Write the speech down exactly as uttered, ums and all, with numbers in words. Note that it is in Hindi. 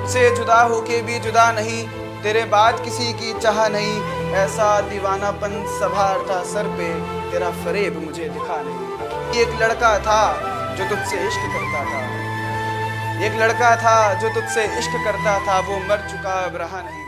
तुझसे जुदा होके भी जुदा नहीं, तेरे बाद किसी की चाह नहीं, ऐसा दीवानापन सवार था सर पे, तेरा फरेब मुझे दिखा नहीं। एक लड़का था जो तुझसे इश्क करता था, एक लड़का था जो तुझसे इश्क करता था, वो मर चुका अब रहा नहीं।